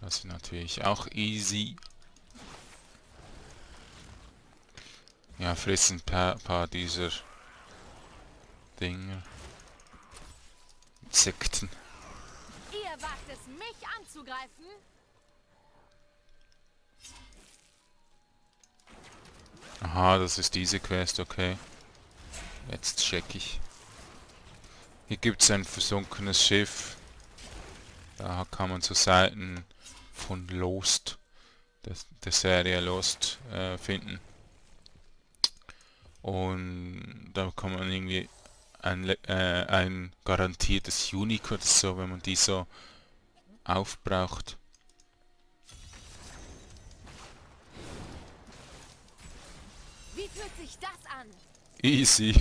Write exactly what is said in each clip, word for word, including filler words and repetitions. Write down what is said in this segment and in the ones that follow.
Das ist natürlich auch easy. Ja, frissen ein paar, paar dieser Dinger. Insekten. Ihr wagt es, mich anzugreifen? Aha, das ist diese Quest, okay. Jetzt check ich. Hier gibt es ein versunkenes Schiff. Da kann man zu Seiten von Lost, der, der Serie Lost, äh, finden. Und da kann man irgendwie ein, äh, ein garantiertes Unique oder so, wenn man die so aufbraucht. Wie fühlt sich das an? Easy.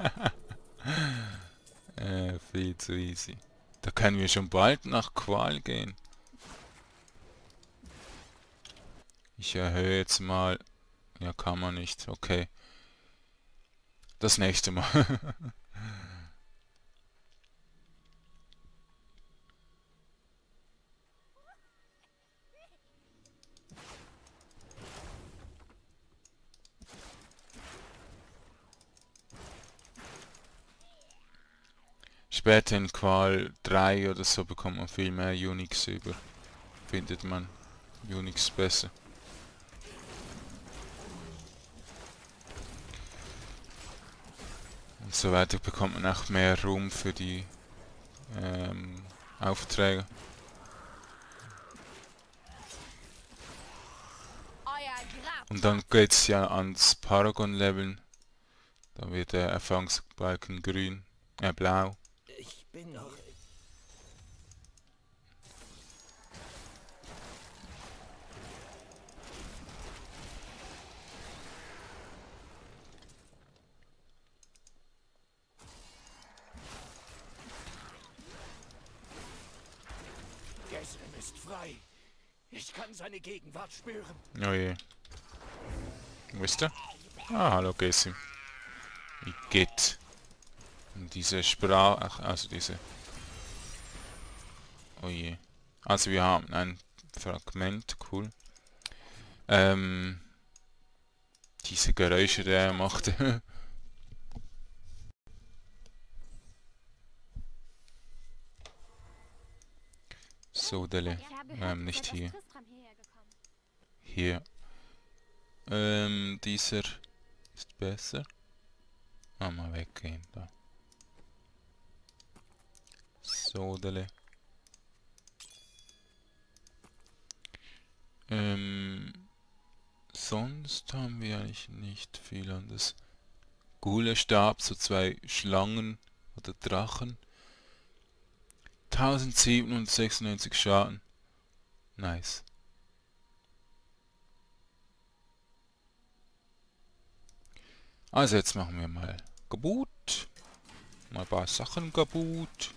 äh, viel zu easy. Da können wir schon bald nach Qual gehen. Ich erhöhe jetzt mal. Ja, kann man nicht. Okay. Das nächste Mal. Später in Qual drei oder so bekommt man viel mehr Unix über. Findet man Unix besser. Und so weiter bekommt man auch mehr Ruhm für die ähm, Aufträge. Und dann geht's ja ans Paragon-Leveln. Da wird der Erfahrungsbalken grün, äh blau. Ich bin noch... Gessem ist frei. Ich kann seine Gegenwart spüren. Oh je. Wo ist er? Ah, hallo Gessim. Wie geht? Und diese Sprache, also diese... Oh je. Also wir haben ein Fragment, cool. Ähm... Diese Geräusche, die er machte. So, Dele. Ähm, nicht hier. Hier. Ähm, dieser ist besser. Ah, mal weggehen, da. So, Dele. Ähm, sonst haben wir eigentlich nicht viel an das Gule-Stab, so zwei Schlangen oder Drachen. tausendsiebenhundertsechsundneunzig Schaden. Nice. Also jetzt machen wir mal kaputt. Mal ein paar Sachen kaputt.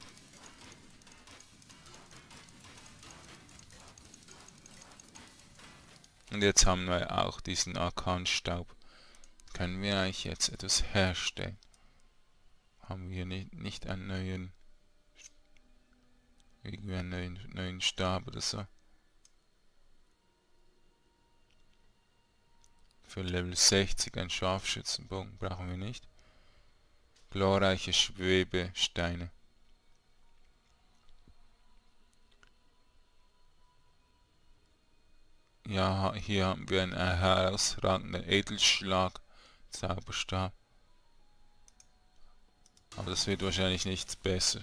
Und jetzt haben wir auch diesen Arkanstaub. Können wir eigentlich jetzt etwas herstellen? Haben wir nicht, nicht einen neuen... Irgendwie einen neuen, neuen Stab oder so? Für Level sechzig ein Scharfschützenbogen brauchen wir nicht. Glorreiche Schwebesteine. Ja, hier haben wir einen herausragenden Edelschlag Zauberstab. Aber das wird wahrscheinlich nichts besser.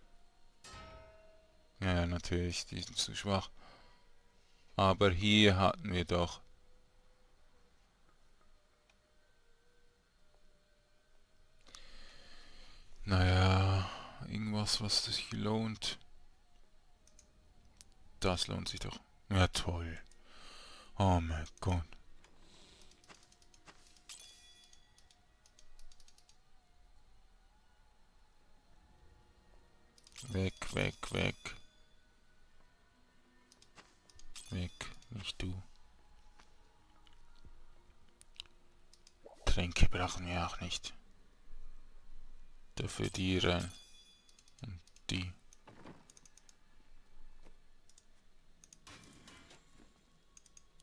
Ja, ja, natürlich, die sind zu schwach. Aber hier hatten wir doch... Naja, irgendwas, was sich lohnt. Das lohnt sich doch. Ja, toll. Oh mein Gott. Weg, weg, weg. Weg, nicht du. Tränke brauchen wir auch nicht. Dafür die rein. Und die.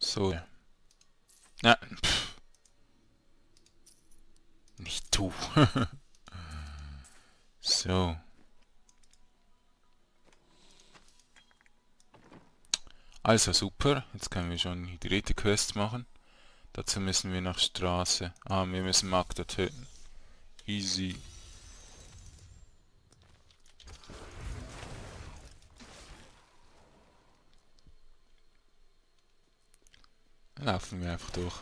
So. Na, pff. Nicht du. So. Also super, jetzt können wir schon die dritte Quest machen. Dazu müssen wir nach Straße. Ah, wir müssen Magda töten. Easy. Laufen wir einfach durch.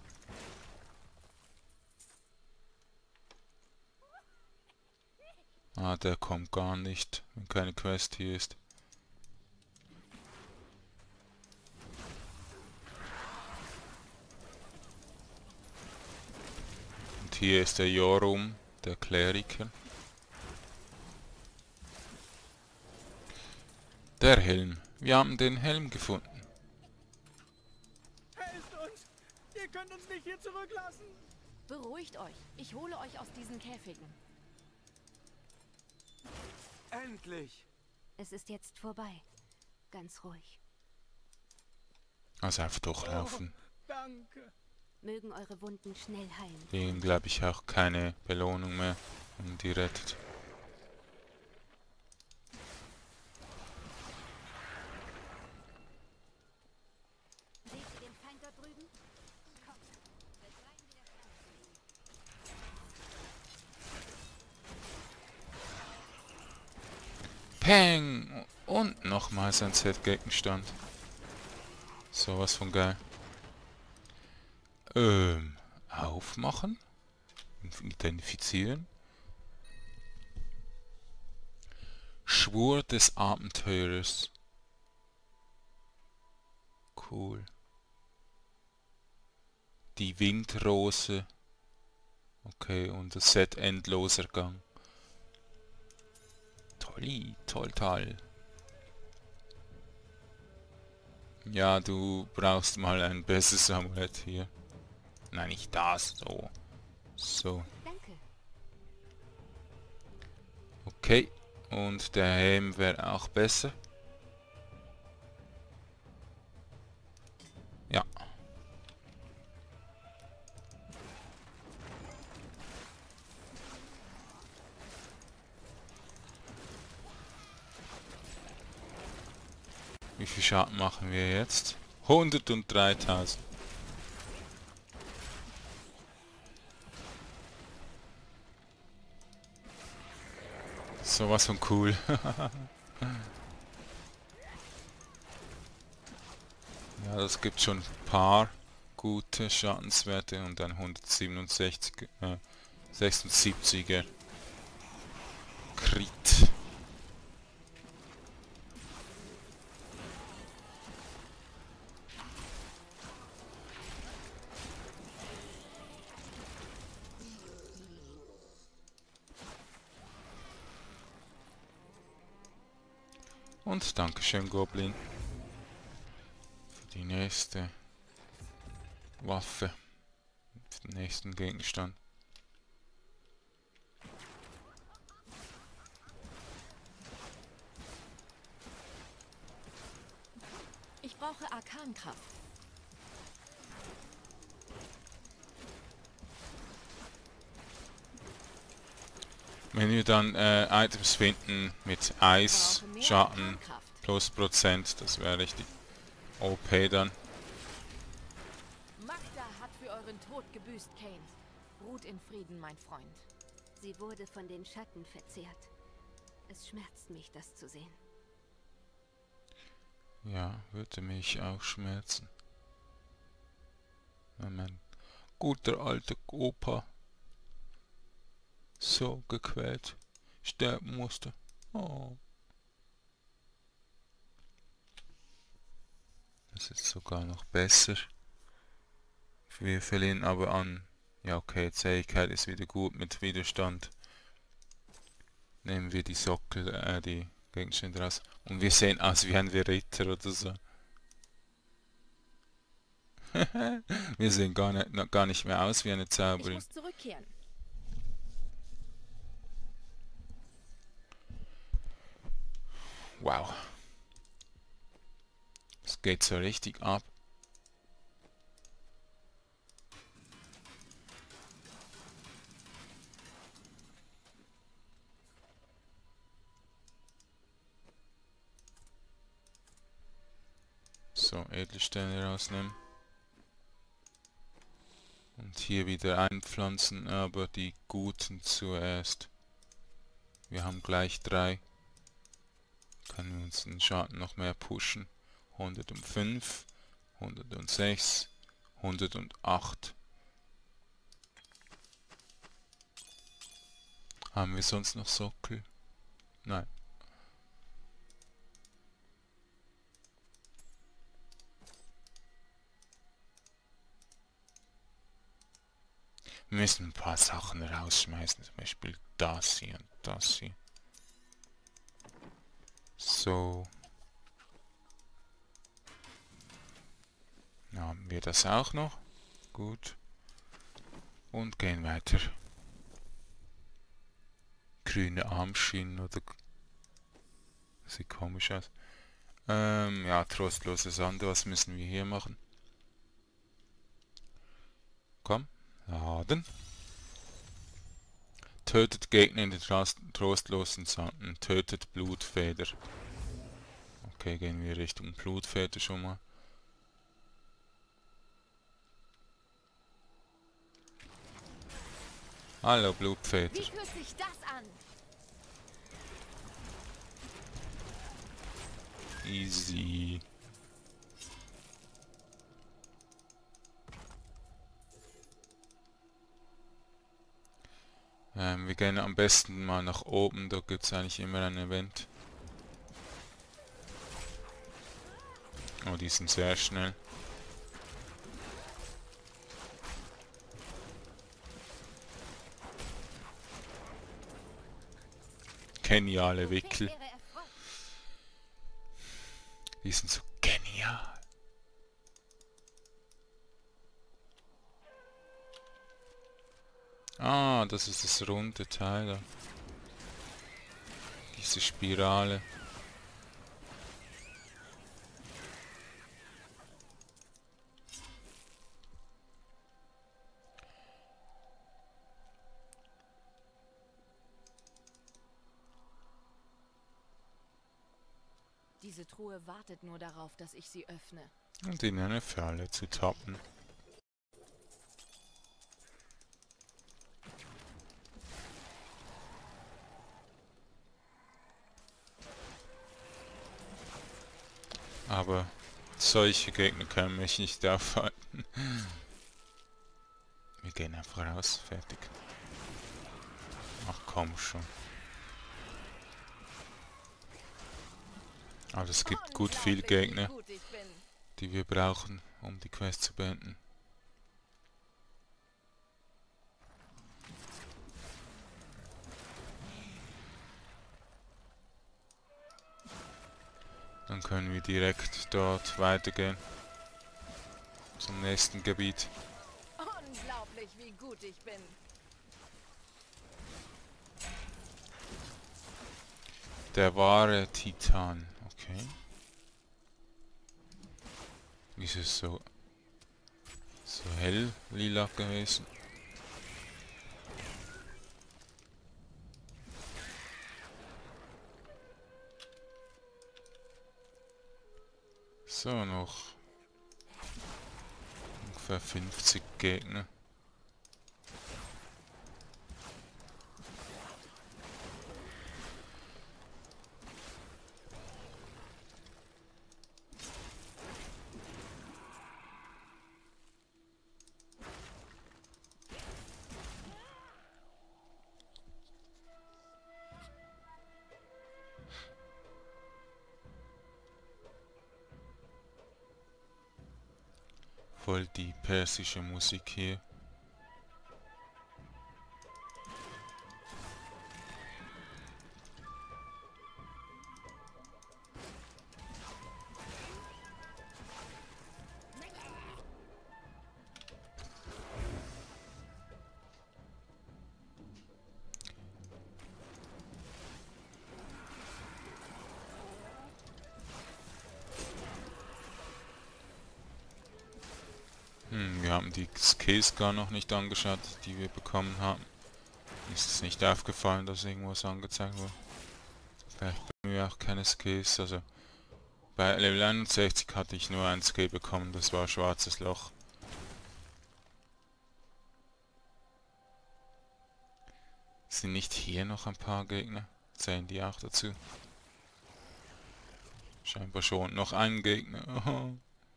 Ah, der kommt gar nicht, wenn keine Quest hier ist. Und hier ist der Jorum, der Kleriker. Der Helm. Wir haben den Helm gefunden. Helft uns! Ihr könnt uns nicht hier zurücklassen! Beruhigt euch. Ich hole euch aus diesen Käfigen. Endlich! Es ist jetzt vorbei. Ganz ruhig. Also einfach durchlaufen. Oh, danke! Mögen eure Wunden schnell heilen. Dem glaube ich auch keine Belohnung mehr, wenn die rettet. Seht ihr den Feind da drüben? Kommt, befreien wir das Peng! Und nochmals ein Set-Gegenstand. Sowas von geil. Ähm, aufmachen. Identifizieren. Schwur des Abenteurers. Cool. Die Windrose. Okay, und das Set Endloser Gang. Toll, toll, toll. Ja, du brauchst mal ein besseres Amulett hier. Nein, nicht das, so. So. Danke. Okay. Und der Helm wäre auch besser. Ja. Wie viel Schaden machen wir jetzt? hundertdreitausend. Sowas von cool. Ja, das gibt schon ein paar gute Schadenswerte und ein hundertsiebenundsechzig, äh, sechsundsiebziger Crit. Und Dankeschön, Goblin, für die nächste Waffe, für den nächsten Gegenstand. Ich brauche Arkankraft. Wenn wir dann äh, Items finden mit Eis, Brauche mehr Schatten, Arkankraft. plus Prozent, das wäre richtig O P dann. Magda hat für euren Tod gebüßt, Kane. Ruht in Frieden, mein Freund. Sie wurde von den Schatten verzehrt. Es schmerzt mich, das zu sehen. Ja, würde mich auch schmerzen. Wenn mein guter alter Opa so gequält sterben musste. Oh. Das ist sogar noch besser. Wir verlieren aber an. Ja, okay, Zähigkeit ist wieder gut mit Widerstand. Nehmen wir die Sockel, äh, die Gegenstände raus. Und wir sehen aus wie ein Ritter oder so. Wir sehen gar nicht, gar nicht mehr aus wie eine Ich Zauberin. muss zurückkehren. Wow. Es geht so richtig ab. So, Edelsteine rausnehmen. Und hier wieder einpflanzen, aber die guten zuerst. Wir haben gleich drei. Können wir uns den Schaden noch mehr pushen. hundertfünf, hundertsechs, hundertacht. Haben wir sonst noch Sockel? Nein. Wir müssen ein paar Sachen rausschmeißen, zum Beispiel das hier und das hier. So. Dann haben wir das auch noch. Gut. Und gehen weiter. Grüne Armschienen oder... Sieht komisch aus. Ähm, ja, trostlose Sande, was müssen wir hier machen? Komm, laden. Tötet Gegner in den Trost trostlosen Sanden. Tötet Blutfeder. Okay, gehen wir Richtung Blutfeder schon mal. Hallo Blutfeder. Wie fühlt sich das an? Easy. Ähm, wir gehen am besten mal nach oben, da gibt es eigentlich immer ein Event. Oh, die sind sehr schnell. Geniale Wickel. Die sind so genial. Ah, das ist das runde Teil da. Diese Spirale. Diese Truhe wartet nur darauf, dass ich sie öffne. Und in eine Falle zu tappen. Aber solche Gegner können mich nicht aufhalten. Wir gehen einfach raus, fertig. Ach komm schon. Aber es gibt gut viel Gegner, die wir brauchen, um die Quest zu beenden. Dann können wir direkt dort weitergehen. Zum nächsten Gebiet. Unglaublich, wie gut ich bin. Der wahre Titan. Okay. Wieso ist es so, so hell lila gewesen? So, noch ungefähr fünfzig Gegner. Voll die persische Musik hier. Hm, wir haben die Skills gar noch nicht angeschaut, die wir bekommen haben. Ist es nicht aufgefallen, dass irgendwas angezeigt wurde? Vielleicht bekommen wir auch keine Skills, also Bei Level einundsechzig hatte ich nur ein Skill bekommen, das war schwarzes Loch. Sind nicht hier noch ein paar Gegner? Zählen die auch dazu? Scheinbar schon. Noch ein Gegner. Oh.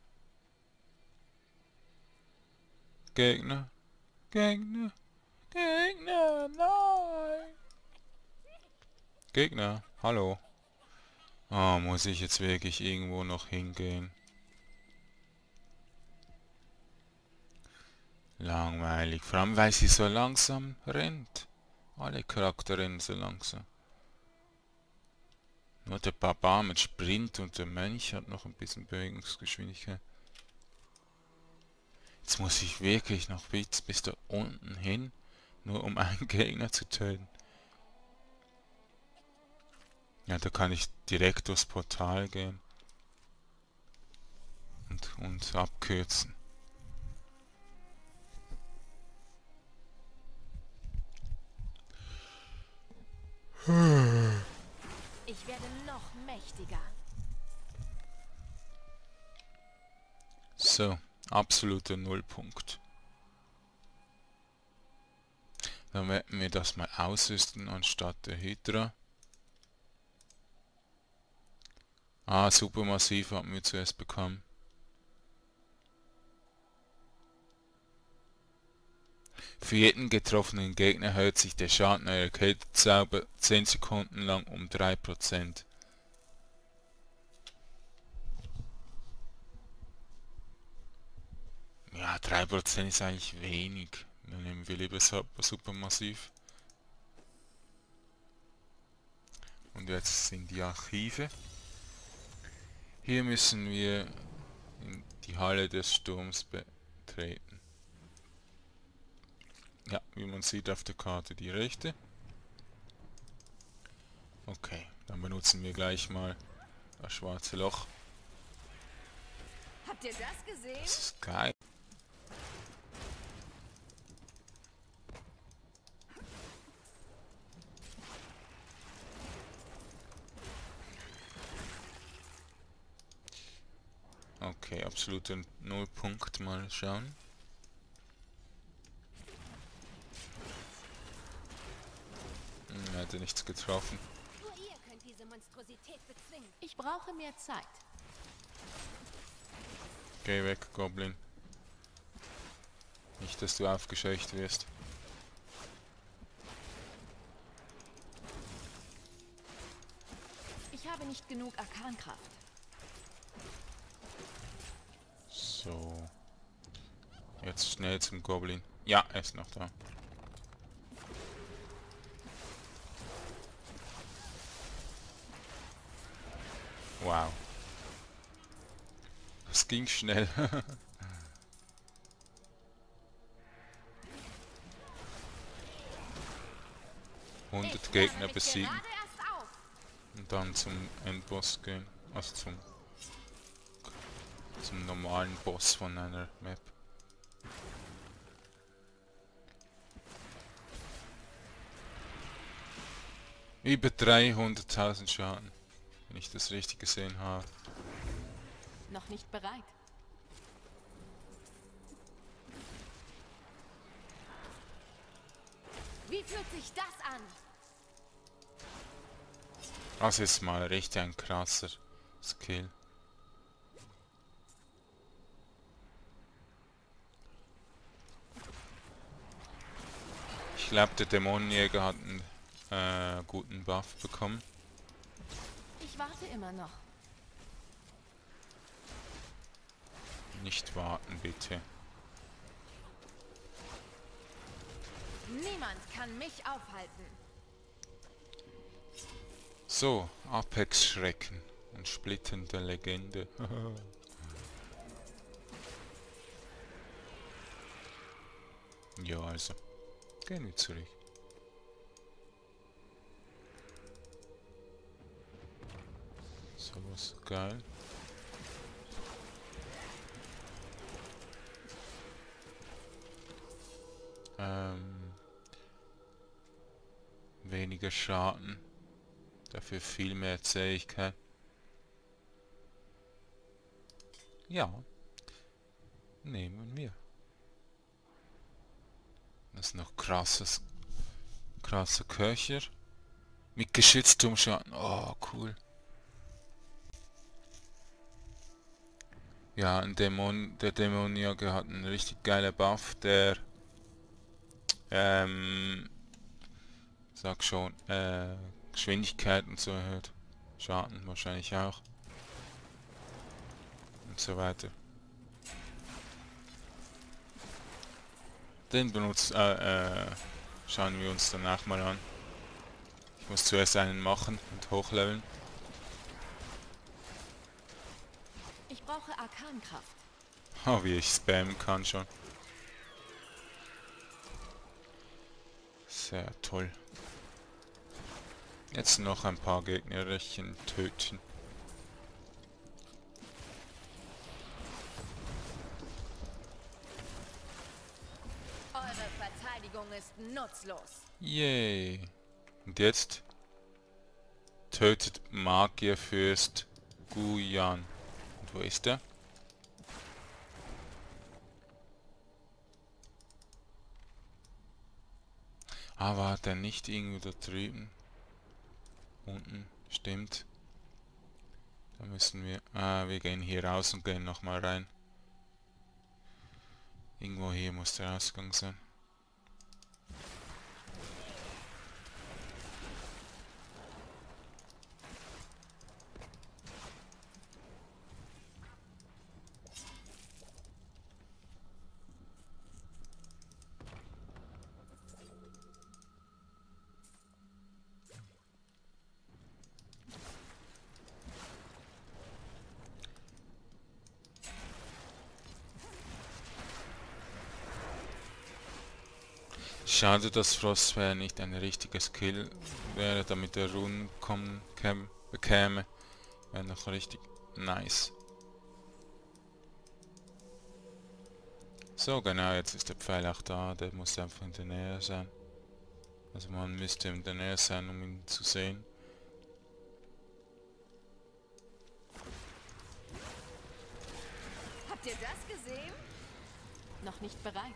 Gegner. Gegner. Gegner. Nein. Gegner. Hallo. Oh, muss ich jetzt wirklich irgendwo noch hingehen? Langweilig. Vor allem, weil sie so langsam rennt. Alle Charakterinnen so langsam. Nur der Barbar mit Sprint und der Mönch hat noch ein bisschen Bewegungsgeschwindigkeit. Jetzt muss ich wirklich noch bis, bis da unten hin, nur um einen Gegner zu töten. Ja, da kann ich direkt durchs Portal gehen. Und, und abkürzen. Ich werde noch mächtiger. So, absoluter Nullpunkt. Dann werden wir das mal ausrüsten anstatt der Hydra. Ah, Supermassiv haben wir zuerst bekommen. Für jeden getroffenen Gegner erhöht sich der Schaden eurer Kältezauber zehn Sekunden lang um drei Prozent. Ja, drei Prozent ist eigentlich wenig. Dann nehmen wir lieber Supermassiv. Und jetzt sind die Archive. Hier müssen wir in die Halle des Sturms betreten. Ja, wie man sieht auf der Karte die rechte. Okay, dann benutzen wir gleich mal das schwarze Loch. Habt ihr das gesehen? Das ist geil. Okay, absoluter Nullpunkt. Mal schauen. Hm, er hatte nichts getroffen. Nur ihr könnt diese Monstrosität bezwingen. Ich brauche mehr Zeit. Geh weg, Goblin. Nicht, dass du aufgescheucht wirst. Ich habe nicht genug Arkankraft. So. Jetzt schnell zum Goblin. Ja, er ist noch da. Wow. Das ging schnell. hundert Gegner besiegen. Und dann zum Endboss gehen. Also zum, zum normalen Boss von einer Map. Über dreihunderttausend Schaden. Wenn ich das richtig gesehen habe. Noch nicht bereit. Wie fühlt sich das an? Das ist mal richtig ein krasser Skill. Ich glaube, der Dämonenjäger hat einen äh, guten Buff bekommen. Ich warte immer noch. Nicht warten, bitte. Niemand kann mich aufhalten. So, Apex-Schrecken und splittende Legende. Ja, also. Gehen wir zurück. So was geil. Ähm, weniger Schaden. Dafür viel mehr Zähigkeit. Ja. Nehmen wir. Das ist noch krasses. Krasser Köcher. Mit geschütztem Schaden. Oh, cool. Ja, ein Dämon, der Dämoniaker hat einen richtig geiler Buff, der ähm, sag schon, äh, Geschwindigkeit und so erhöht. Schaden wahrscheinlich auch. Und so weiter. Den benutzt, äh, äh, schauen wir uns danach mal an. Ich muss zuerst einen machen und hochleveln. Ich brauche Arkankraft. Oh, wie ich spammen kann schon. Sehr toll. Jetzt noch ein paar Gegnerchen töten. Eure Verteidigung ist nutzlos. Yay. Und jetzt tötet Magierfürst Guyan. Und wo ist er? Ah, war der nicht irgendwo da drüben? Unten, stimmt. Da müssen wir... Ah, wir gehen hier raus und gehen nochmal rein. Irgendwo hier muss der Ausgang sein. Schade, dass Frostware nicht ein richtiger Skill wäre, damit er Runen kommen käm, bekäme. Wäre noch richtig nice. So, genau, jetzt ist der Pfeil auch da, der muss einfach in der Nähe sein. Also man müsste in der Nähe sein, um ihn zu sehen. Habt ihr das gesehen? Noch nicht bereit.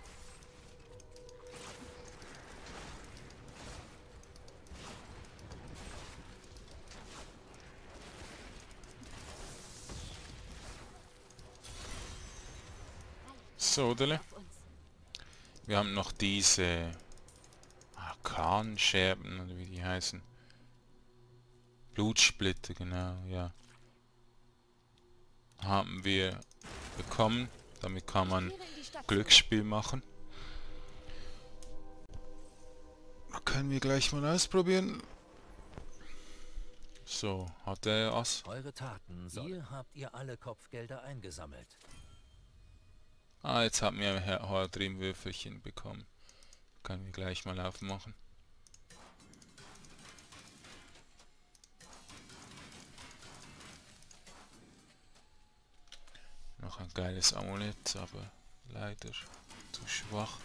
So, Dele. Wir haben noch diese Arkanscherben, oder wie die heißen. Blutsplitter, genau, ja. Haben wir bekommen. Damit kann man Glücksspiel machen. Können wir gleich mal ausprobieren. So, hat er was? Eure Taten, hier habt ihr alle Kopfgelder eingesammelt. Ah, jetzt haben wir ein Hordrim-Würfelchen bekommen. Können wir gleich mal aufmachen. Noch ein geiles Amulett, aber leider zu schwach.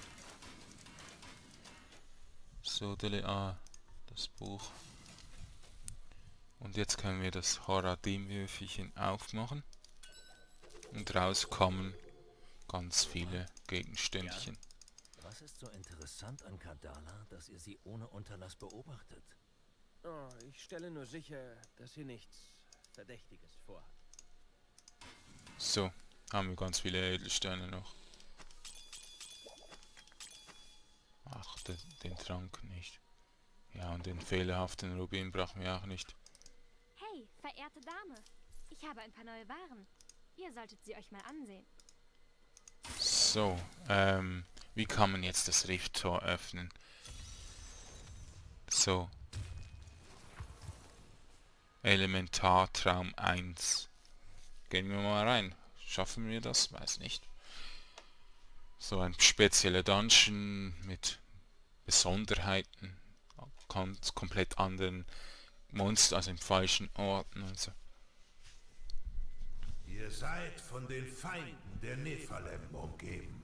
So, Dele, ah, das Buch. Und jetzt können wir das Hordrim-Würfelchen aufmachen. Und rauskommen ganz viele Gegenständchen. Was ist so interessant an Kadala, dass ihr sie ohne Unterlass beobachtet? Oh, ich stelle nur sicher, dass sie nichts Verdächtiges vorhat. So, haben wir ganz viele Edelsteine noch. Ach, den, den Trank nicht. Ja, und den fehlerhaften Rubin brauchen wir auch nicht. Hey, verehrte Dame. Ich habe ein paar neue Waren. Ihr solltet sie euch mal ansehen. So, ähm, wie kann man jetzt das Rifttor öffnen? So. Elementartraum eins. Gehen wir mal rein. Schaffen wir das? Weiß nicht. So ein spezieller Dungeon mit Besonderheiten. Ganz komplett anderen Monster, also im falschen Orten und so. Ihr seid von den Feinden der Nephalem umgeben.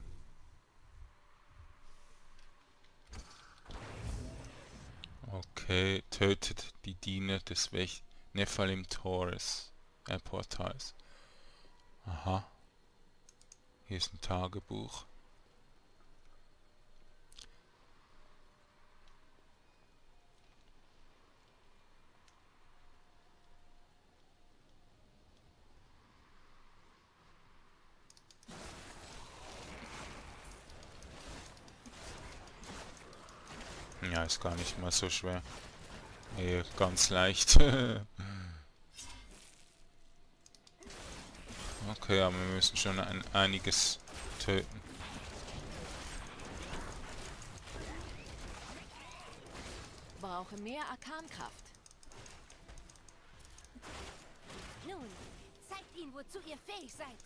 Okay, tötet die Diener des Nephalem Tores, äh, Portals. Aha. Hier ist ein Tagebuch. Ja, ist gar nicht mal so schwer. Eher ganz leicht. Okay, aber wir müssen schon ein, einiges töten. Brauche mehr Arkankraft. Nun, zeigt ihnen, wozu ihr fähig seid.